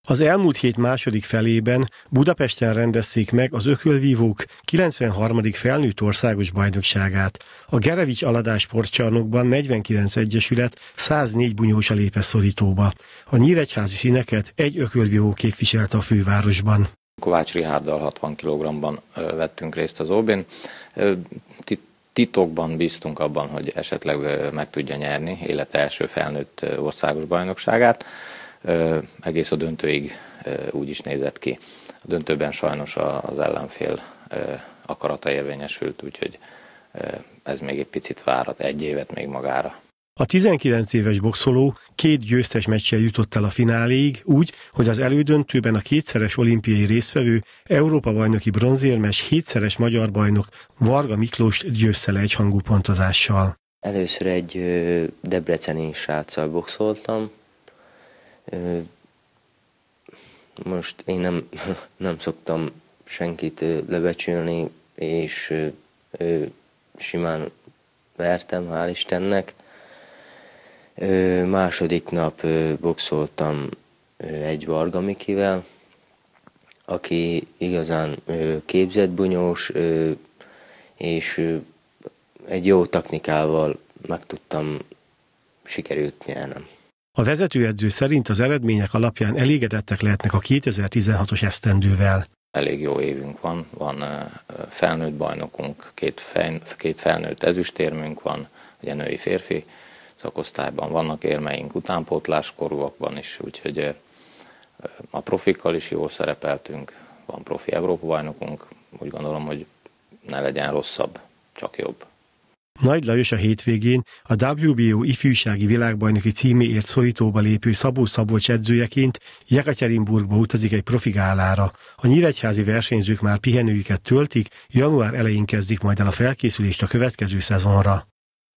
Az elmúlt hét második felében Budapesten rendezzék meg az ökölvívók 93. felnőtt országos bajnokságát. A Gerevics Aladás sportcsarnokban 49 egyesület 104 bunyósa lépett szorítóba. A nyíregyházi színeket egy ökölvívó képviselte a fővárosban. Kovács Rihárdal 60 kg-ban vettünk részt az OB-n. Titokban bíztunk abban, hogy esetleg meg tudja nyerni élete első felnőtt országos bajnokságát. Egész a döntőig úgy is nézett ki. A döntőben sajnos az ellenfél akarata érvényesült, úgyhogy ez még egy picit várat, egy évet még magára. A 19 éves boxoló 2 győztes meccsel jutott el a fináléig, úgy, hogy az elődöntőben a 2-szeres olimpiai résztvevő, Európa-bajnoki bronzérmes, 7-szeres magyar bajnok Varga Miklóst győzte le egyhangú pontozással. Először egy debreceni sráccal boxoltam. Most én nem szoktam senkit lebecsülni, és simán vertem, hál' Istennek. Második nap boxoltam egy Varga Mikivel, aki igazán képzett bunyós, és egy jó technikával meg tudtam, sikerült nyernem. A vezetőedző szerint az eredmények alapján elégedettek lehetnek a 2016-os esztendővel. Elég jó évünk van felnőtt bajnokunk, két felnőtt ezüstérmünk van, ugye női férfi szakosztályban vannak érmeink, utánpótláskorúakban is, úgyhogy a profikkal is jól szerepeltünk, van profi Európa-bajnokunk, úgy gondolom, hogy ne legyen rosszabb, csak jobb. Nagy Lajos a hétvégén a WBO ifjúsági világbajnoki címéért szorítóba lépő Szabó Szabolcs edzőjeként Jekatyerinburgba utazik egy profi gálára. A nyíregyházi versenyzők már pihenőjüket töltik, január elején kezdik majd el a felkészülést a következő szezonra.